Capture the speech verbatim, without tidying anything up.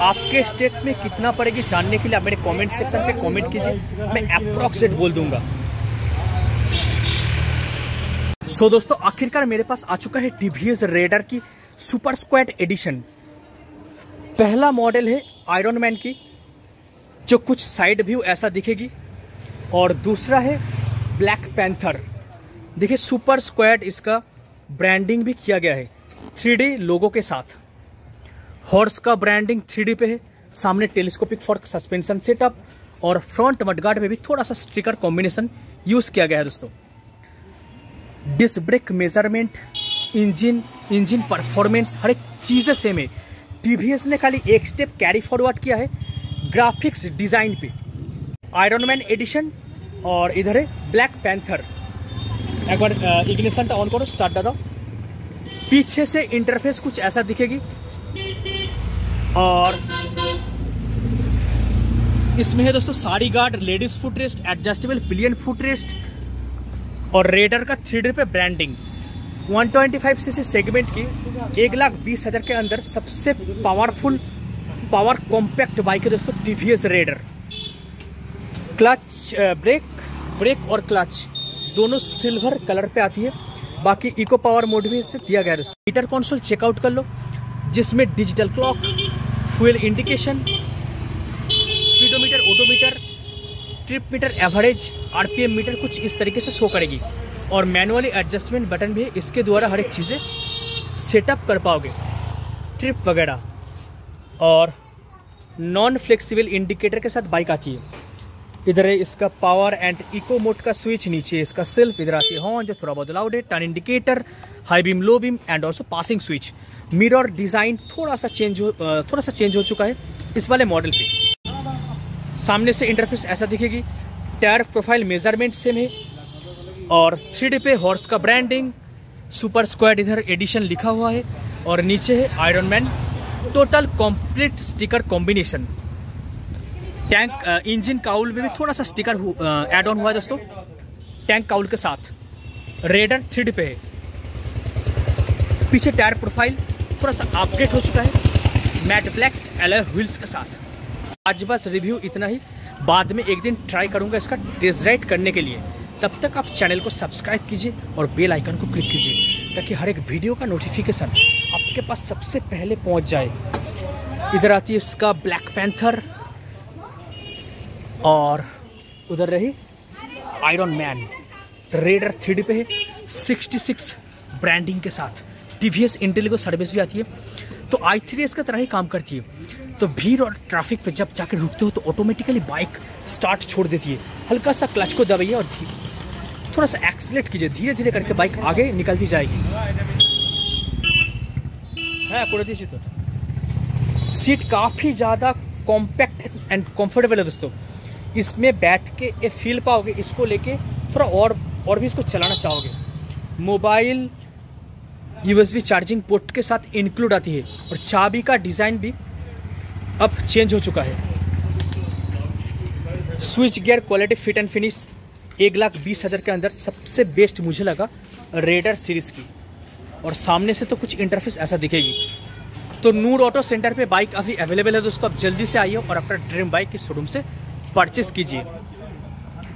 आपके स्टेट में कितना पड़ेगी जानने के लिए आप मेरे कमेंट सेक्शन पे कमेंट कीजिए, मैं अप्रॉक्स रेट बोल दूंगा। सो so, दोस्तों आखिरकार मेरे पास आ चुका है टीवीएस रेडर की सुपर स्क्वाड एडिशन। पहला मॉडल है आयरन मैन की, जो कुछ साइड व्यू ऐसा दिखेगी, और दूसरा है ब्लैक पैंथर। देखिए सुपर स्क्वाड, इसका ब्रांडिंग भी किया गया है थ्री डी लोगो के साथ। हॉर्स का ब्रांडिंग थ्री डी पे है, सामने टेलीस्कोपिक फॉर्क सस्पेंशन सेटअप, और फ्रंट मडगार्ड में भी थोड़ा सा स्टिकर कॉम्बिनेशन यूज किया गया है दोस्तों। Disc brake measurement, engine engine performance, हर एक चीज़ें सेम है। टीवीएस ने खाली एक स्टेप कैरी फॉरवर्ड किया है ग्राफिक्स डिजाइन पे। आयरन मैन एडिशन, और इधर है ब्लैक पैंथर। एक बार इग्निशन ऑन करो, स्टार्ट दादा। पीछे से इंटरफेस कुछ ऐसा दिखेगी, और इसमें है दोस्तों sari guard, ladies foot rest, adjustable pillion foot rest, और रेडर का थ्री डी पे ब्रांडिंग। One twenty five CC segment की एक लाख बीस हजार के अंदर सबसे पावरफुल पावर कॉम्पैक्ट बाइक है दोस्तों TVS Raider. Clutch brake brake और क्लच दोनों सिल्वर कलर पे आती है। बाकी इको पावर मोड भी इसमें दिया गया है दोस्तों। मीटर कंसोल चेकआउट कर लो, जिसमें digital clock, fuel indication, speedometer, odometer, trip meter, average, RPM meter कुछ इस तरीके से शो करेगी। और मैनुअली एडजस्टमेंट बटन भी इसके द्वारा हर एक चीज़ें सेटअप कर पाओगे, ट्रिप वगैरह। और नॉन फ्लेक्सिबल इंडिकेटर के साथ बाइक आती है। इधर है इसका पावर एंड इको मोड का स्विच, नीचे इसका सेल्फ, इधर आती है हॉर्न जो थोड़ा बहुत लाउड है, turn indicator, high beam, low beam, and also passing switch. Mirror design थोड़ा सा चेंज हो थोड़ा सा चेंज हो चुका है इस वाले मॉडल पे। सामने से इंटरफेस ऐसा दिखेगी। टायर प्रोफाइल मेजरमेंट सेम है, और थ्री डी पे हॉर्स का ब्रांडिंग, सुपर स्क्वाड इधर एडिशन लिखा हुआ है, और नीचे है Iron Man. Total complete sticker combination. Tank engine cowl में भी थोड़ा सा स्टिकर ऐड ऑन हुआ है दोस्तों, टैंक काउल के साथ। रेडर थ्री डी पे है। पीछे टायर प्रोफाइल थोड़ा सा अपडेट हो चुका है मैट ब्लैक एलॉय व्हील्स के साथ। आज बस रिव्यू इतना ही, बाद में एक दिन ट्राई करूंगा इसका टेस्ट राइड करने के लिए। तब तक आप चैनल को सब्सक्राइब कीजिए और बेल आइकन को क्लिक कीजिए, ताकि हर एक वीडियो का नोटिफिकेशन आपके पास सबसे पहले पहुंच जाए। इधर आती है इसका ब्लैक पैंथर, और उधर रही Iron Man. Raider three D पे है, सिक्सटी सिक्स ब्रांडिंग के साथ। टीवीएस इंटेलिगो सर्विस भी आती है, तो आई थ्री एस का तरह ही काम करती है। तो भीड़ और ट्रैफिक पे जब जाकर रुकते हो तो ऑटोमेटिकली बाइक स्टार्ट छोड़ देती है। हल्का सा क्लच को दबाइए और थोड़ा सा एक्सीलेट कीजिए, धीरे धीरे करके बाइक आगे निकलती जाएगी। है पूरा दीजिए। तो सीट काफ़ी ज़्यादा कॉम्पैक्ट एंड कंफर्टेबल है दोस्तों। इसमें बैठ के ये फील पाओगे, इसको लेके थोड़ा और और भी इसको चलाना चाहोगे। मोबाइल यूएसबी चार्जिंग पोर्ट के साथ इंक्लूड आती है, और चाबी का डिज़ाइन भी अब चेंज हो चुका है। Switch gear quality, fit and finish एक लाख बीस हज़ार के अंदर सबसे बेस्ट मुझे लगा रेडर सीरीज़ की। और सामने से तो कुछ इंटरफेस ऐसा दिखेगी। तो नूर ऑटो सेंटर पे बाइक अभी अवेलेबल है दोस्तों, आप जल्दी से आइए और अपना ड्रीम बाइक की शोरूम से परचेस कीजिए।